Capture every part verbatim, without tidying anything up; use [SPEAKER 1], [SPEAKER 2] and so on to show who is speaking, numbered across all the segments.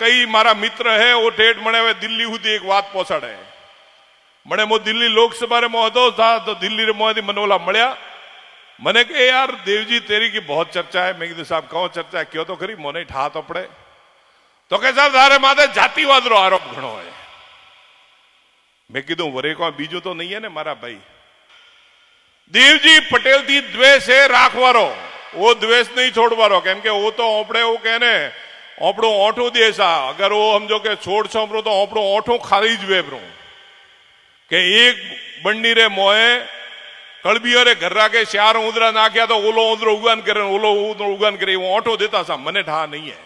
[SPEAKER 1] कई मारा मित्र है वो ठेठ मने दिल्ली सुधी एक बात पहुंचाड़े मने मो दिल्ली लोकसभा रे महोदय था तो दिल्ली रे मोदी मनोला मळ्या मने के यार देवजी तेरी की बहुत चर्चा है। मैं कीधुं साहब कहो चर्चा है क्यों तो खरी मोने ठा तो पड़े तो के साहब तारे माथे जातिवाद रो आरोप घणो है। मैं कीधुं वरे को बीजो तो नहीं है ने मारा भाई देवजी पटेल थी द्वेष है राखवारो वो द्वेष नहीं छोड़वारो केम के वो तो ओपड़े वो कहने ओपड़ो ओठो देसा अगर वो समझो के छोड़ छोपरो तो ओपड़ो ओठो खाली ज वेबरो के एक बंडी रे मोए कड़बियो रे घर के चार उंदरा नाख्या तो ओलो उंदरो उगान करे ओलो उंदरो उगान करे वो ओठो देता सा मने ठा नहीं है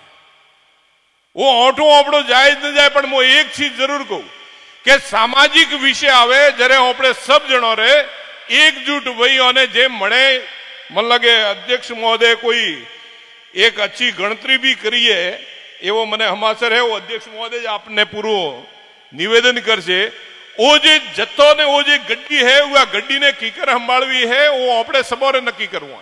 [SPEAKER 1] वो ओठो ओपड़ो जायज न जाए पण मो एक चीज जरूर कहूं के सामाजिक विषय आवे जरे ओपड़े सब जणो रे एकजुट वही होने जे मणे मन लगे अध्यक्ष महोदय कोई एक अच्छी गणतरी भी करिए एवो मने हमासर है वो अध्यक्ष महोदय आपने पूरो निवेदन करशे ओ जे जत्तो ने ओ जे गड्डी है वो गड्डी ने कीकर संभाळवी है वो आपणे सबोरे नक्की करवू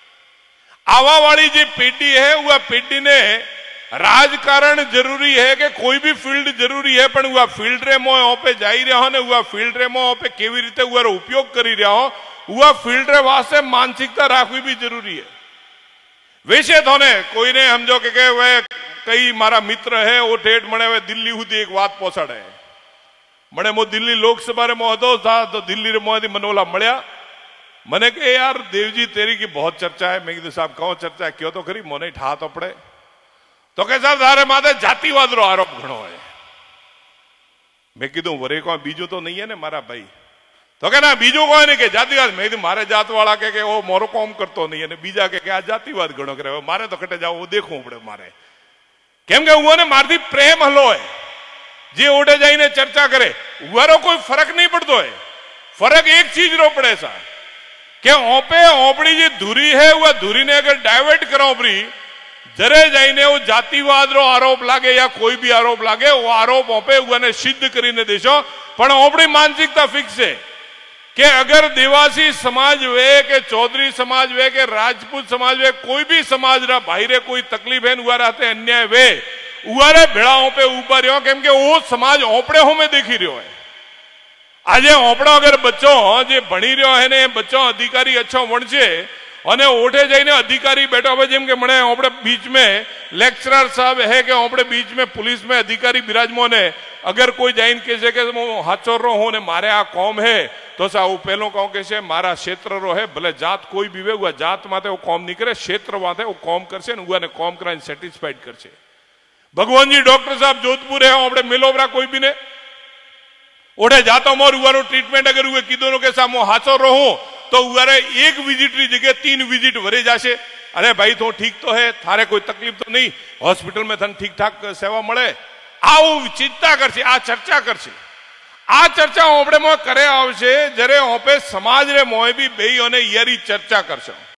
[SPEAKER 1] आवा वाली जे पेटी है वो पेटी ने राजकारण जरूरी है कि कोई भी फील्ड जरूरी है पण वो फील्ड रे मो ओपे जाई रह्या हो ने वो फील्ड रे मो ओपे केवी रीते वो उपयोग करी रह्या हो वो फील्ड रे वास्ते मानसिकता राखवी भी जरूरी है। वैसे तो ने कोई ने समझो के, के वे कई मारा मित्र है वो ठेठ मने वे दिल्ली सुधी एक बात पहुंचाड़े मने मो दिल्ली लोकसभा रे महोदय था तो दिल्ली रे मोदी मनोला मळ्या मने के यार देवजी तेरी की बहुत चर्चा है। मैं कीधुं साहब कहो चर्चा है क्यों तो खरी मोने ठा तो पड़े तो के साहब तारे माथे जातिवाद रो आरोप घणो है। मैं कीधुं वरे को बीजो तो नहीं है ने मारा भाई तो के ना बीजो कोई नहीं के जातिवाद मैं कीधुं मारे जात वाला के, के ओ मोरो काम करतो नहीं है बीजा के, के आ जातिवाद घणो करे मारे तो कटे जाओ वो देखूं पड़े मारे केम के उने मारती प्रेम हलो है जे ओडे जाइने चर्चा करे वारो कोई फर्क नहीं पड़तो है। फर्क एक चीज रो पड़े सा के ओपे ओपड़ी जी धुरी है वह धुरी ने अगर डायवर्ट करो ओपरी जरे जाइने वो जातिवाद रो आरोप लागे या कोई भी आरोप लागे वो आरोप ओपे उने सिद्ध करीने देशो पण ओपड़ी मानसिकता फिक्स है कि अगर देवासी समाज वे के चौधरी समाज वे के राजपूत समाज वे कोई भी समाज रा भाई रे कोई तकलीफ है उआ रहते अन्याय वे उरे भेड़ाओं पे ऊपर रहो केम के वो समाज ओपड़े हो में देखी रहो है। आज ओपड़ो अगर बच्चों जे भणी रहो है ने बच्चों अधिकारी अच्छो वणछे और ओठे जाइने अधिकारी बैठो हुए जेम के मने ओपड़े बीच में लेक्चरर साहब है कि ओपड़े बीच में पुलिस में अधिकारी बिराजमो ने अगर कोई जाइन कहे के हाचोर रो हो ने मारे आ कौम है तो सा वो पहलो कहूं के मारा क्षेत्र रो है भले जात कोई भी वे जात माथे वो कौम नहीं करे क्षेत्र माथे वो कौम करशे ने उने कौम कराने सेटिस्फाइड करशे। भगवान जी डॉक्टर साहब जोधपुर है ओपड़े मिलोवरा कोई भी ने ओठे जातो मोर उवारो ट्रीटमेंट अगर हुए कीधो के सामो हाचो रहूं तो उवारे एक विजिट री जगह तीन विजिट भरे जाशे। अरे भाई तो ठीक तो है थारे कोई तकलीफ तो नहीं हॉस्पिटल में थन ठीक ठाक सेवा मळे आओ चिंता करशे आ चर्चा करशे आ चर्चा ओपड़े मो करे आवशे जरे ओपे समाज रे मोय भी बेई ओने यारी चर्चा करशे।